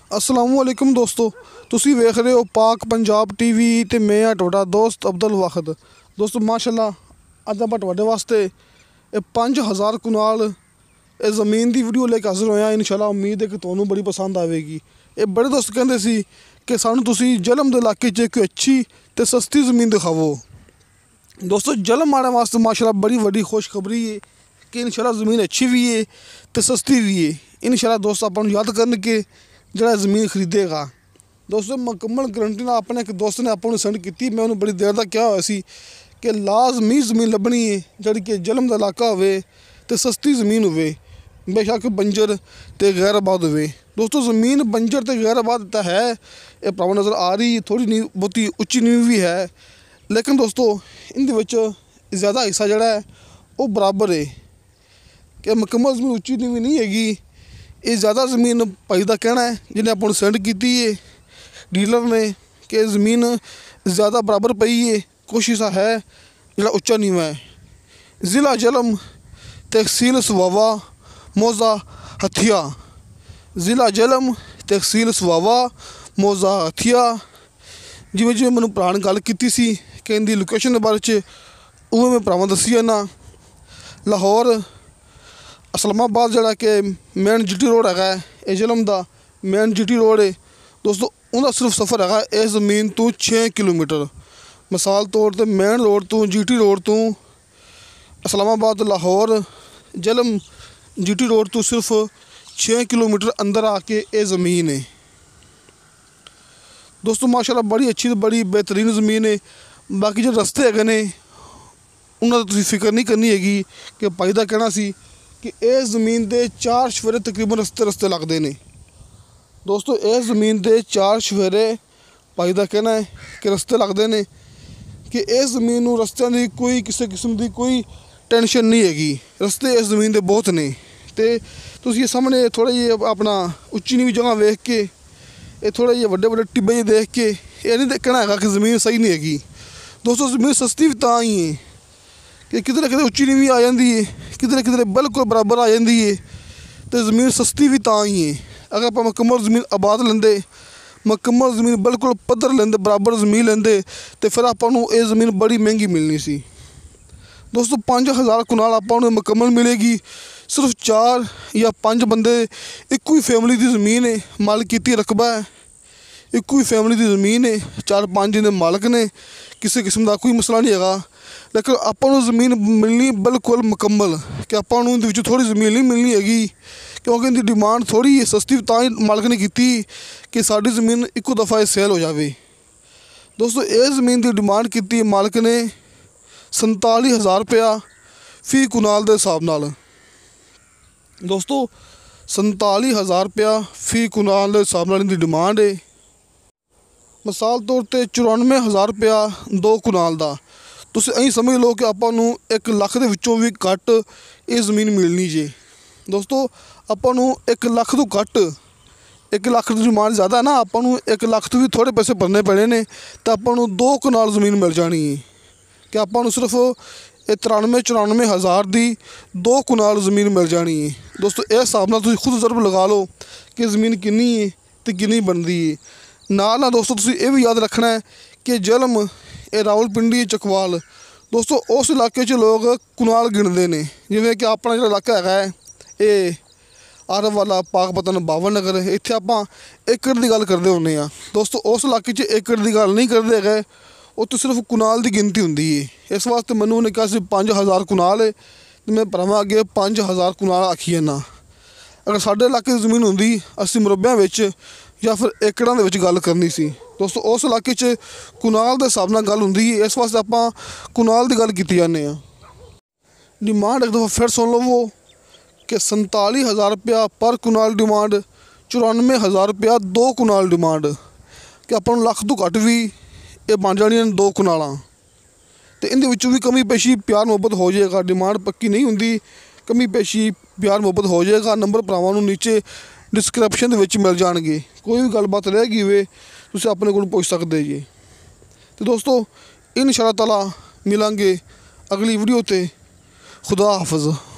अस्सलामुअलैकुम दोस्तों, तुसी वेख रहे हो पाक पंजाब टीवी ते मैं हाँ तुहाडा दोस्त अब्दुल वाहिद। दोस्तों माशाअल्लाह अज आपां तुहाडे वास्ते 5000 कनाल ज़मीन की वीडियो लेके हाज़र होया। इंशाअल्लाह उम्मीद है कि तुहानूं बड़ी पसंद आएगी। ये बड़े दोस्त कहंदे सी कि सानूं तुसी जलम दे इलाके च कोई अच्छी ते सस्ती ज़मीन दिखावो। दोस्तों जलम आने वास्ते माशाअल्लाह बड़ी वड्डी खुशखबरी है कि इंशाअल्लाह ज़मीन अच्छी भी है ते सस्ती भी है। इंशाअल्लाह दोस्त आपां नूं याद करन के जरा ज़मीन खरीदेगा। दोस्तों मुकम्मल गारंटी नाल अपने एक दोस्त ने आपां नूं सेंड की। मैं उन्होंने बड़ी देर तक कहा होया सी कि लाजमी ज़मीन लभनी है जिहड़ी कि जलम दा इलाका होवे ते सस्ती ज़मीन होवे, बेशक बंजर ते गैर आबाद होवे। दोस्तों ज़मीन बंजर ते गैर आबाद तो है, ये भरावां नज़र आ रही है, थोड़ी नींव बहुती उच्ची नींव भी है, लेकिन दोस्तों इहदे विच ज़्यादा हिस्सा जिहड़ा है वो बराबर है कि मुकम्मल ज़मीन उच्ची नींव नहीं हैगी। ये ज़्यादा ज़मीन भाई का कहना है जिन्हें आपको सेंड की है डीलर ने कि ज़मीन ज़्यादा बराबर पई है, कुछ हिस्सा है जिहड़ा उच्चा नीवा है। ज़िला जलम, तहसील सुवावा, मौज़ा हथिया। ज़िला जलम, तहसील सुवावा, मौज़ा हथिया। जिवें जिवें मैनूं भरा ने गल कीती सी कि इनकी लोकेशन के बारे च उवें मैं भरावां दस्सी जाना। लाहौर इस्लामाबाद जिहड़ा कि मेन जीटी रोड है, ये जलम का मेन जीटी रोड है। दोस्तों उनका सिर्फ सफ़र है इस ज़मीन तो 6 किलोमीटर। मिसाल तौर पर मेन रोड तो जीटी रोड तो इस्लामाबाद लाहौर जलम जीटी रोड तो सिर्फ 6 किलोमीटर अंदर आके ये ज़मीन है। दोस्तों माशाल्लाह बड़ी अच्छी बड़ी बेहतरीन ज़मीन है। बाकी जो रस्ते है ने उन्होंने तुसीं फिक्र नहीं करनी हैगी कि भाई का कहना सी कि इस ज़मीन के 4 शफेरे तकरीबन रस्ते लगते हैं। दोस्तों इस ज़मीन के 4 शफेरे भाई का कहना है कि रस्ते लगते हैं कि इस ज़मीन नूं रस्तियां की कोई किसी किस्म की कोई टेंशन नहीं हैगी। रस्ते इस ज़मीन के बहुत ने ते तुसीं सामने थोड़ा जी अपना उच्ची नीवी जगह वेख के ये थोड़ा जे वड्डे वड्डे टिब्बे जे देख के ये नहीं कहना है कि ज़मीन सही नहीं हैगी। दोस्तों ज़मीन सस्ती भी तां ही है कि किधरे किधरे उच्ची नीवी आ जाती है, किधरे किधरे बिल्कुल बराबर आ जाती है, तो ज़मीन सस्ती भी तां ही है। अगर आप मुकम्मल ज़मीन आबाद लेंदे, मुकम्मल ज़मीन बिल्कुल पद्धर लेंदे, बराबर ज़मीन लेंदे, तो फिर आपां नूं ये ज़मीन बड़ी महंगी मिलनी सी। दोस्तों 5000 कनाल आपां नूं मुकम्मल मिलेगी। सिर्फ 4 या 5 बंदे इक्को ही फैमिली की ज़मीन है, मालिक कीती रकबा है, इक्को ही फैमिली की ज़मीन है, 4-5 जिन्हें मालक ने, किसी किस्म का कोई मसला नहीं है। लेकिन आपां नूं ज़मीन मिलनी बिल्कुल मुकम्मल कि आपां नूं इहदे विच थोड़ी ज़मीन नहीं मिलनी हैगी, क्योंकि इनकी डिमांड थोड़ी सस्ती तां ही मालक ने की कि साडी ज़मीन इक्को दफ़ा सेल हो जाए। दोस्तों ये ज़मीन की डिमांड की मालक ने 47,000 रुपया फी कनाल के हिसाब नाल। दोस्तों 47,000 रुपया फी कनाल के हिसाब नाल इनकी डिमांड है। मिसाल तौर पर 94,000 रुपया 2 कनाल का। तुसीं ऐं समझ लो कि आपां नूं 1 लाख दे विच्चों भी घट ये ज़मीन मिलनी जे। दोस्तों आपां नूं 1 लाख तो घट, 1 लाख की डिमांड ज़्यादा है ना, आपां नूं 1 लाख तो भी थोड़े पैसे भरने पैने ने, तो आपां नूं 2 कनाल ज़मीन मिल जानी है कि आपां नूं सिर्फ 93-94,000 की 2 कनाल ज़मीन मिल जानी है। दोस्तों इस हिसाब नाल तुसीं खुद ज़रब लगा लो कि ज़मीन कितनी है तो कितनी बनती है। नाल दोस्तों तुसीं ये भी याद रखना है कि जलम ये रावलपिंडी चकवाल। दोस्तों उस इलाके च लोग कनाल गिनते हैं, जिवें कि अपना जो इलाका है ये आरव वाला पाकपतन बावन नगर, इत्थे आपां एकड़ की गल करते होंगे हाँ। दोस्तों उस इलाके च एकड़ की गल नहीं करते गए, उत्थे सिर्फ कनाल की गिनती होंदी है। इस वास्ते मैनूं उन्हें कहा 5000 कनाल है, तो मैं भरावां अगे 5000 कनाल आखी जाना। अगर साडे इलाके की ज़मीन होंदी असीं मुरब्बियां विच या फिर एकड़ां दे विच गल करनी सी। दोस्तों उस इलाके च कनाल के हिसाब नाल गल हुंदी है, इस वास्ते आपां कनाल की गल कीती जाने आ। डिमांड एक दफ़ा फिर सुन लवो कि 47,000 रुपया पर कनाल डिमांड, 94,000 रुपया 2 कनाल डिमांड, कि आपां नूं लख तो घट भी ये बन जाणियां 2 कनालां। तो इहदे विचों भी कमी पेशी प्यार मुहब्बत हो जाएगा। डिमांड पक्की नहीं हुंदी, कमी पेशी प्यार मुहब्बत हो जाएगा। नंबर भरावां नूं नीचे डिस्क्रिप्शन दे विच मिल जाणगे। कोई भी गलबात रह गई होवे तुसीं अपने कोल पुछ सकदे जी। तो दोस्तों इंशाअल्लाह ताला मिलांगे अगली वीडियो ते। खुदा हाफिज़।